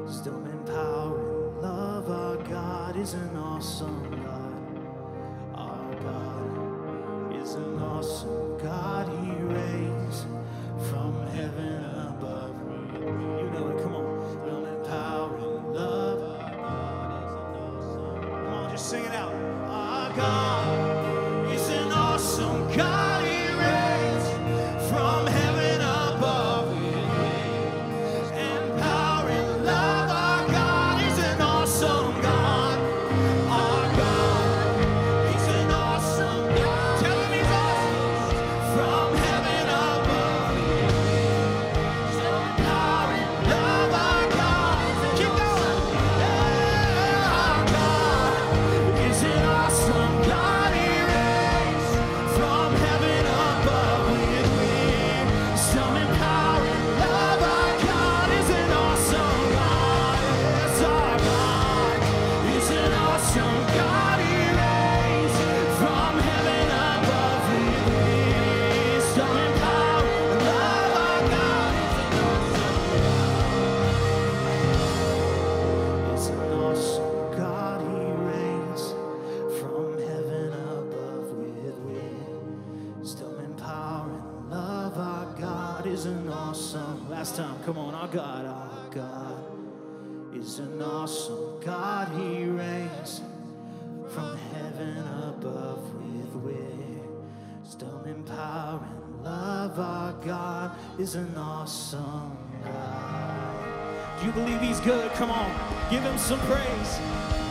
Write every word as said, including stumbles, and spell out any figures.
wisdom and power and love. Our God is an awesome God. Our God is an awesome God. He reigns from heaven above. You know it, come on. Wisdom and power and love. Our God is an awesome God. Come on, just sing it out. Our God is an awesome God. He reigns from heaven above. And power and love. Our God is an awesome God. Our God is an awesome God. Tell him he's awesome. From heaven above. So power and love. Our God. Keep going. Yeah, our God is an awesome God. He reigns from heaven above with wisdom and power and love. Our God is an awesome God. Yes, our God is an awesome God. He reigns from heaven above with wisdom and power and love. Our God is an awesome God. He reigns from heaven above with wisdom and power and love. Our God is an awesome. Last time, come on, our God, our God is an awesome God. He reigns from heaven above with wisdom and power and love. Our God is an awesome God. Do you believe he's good? Come on, give him some praise.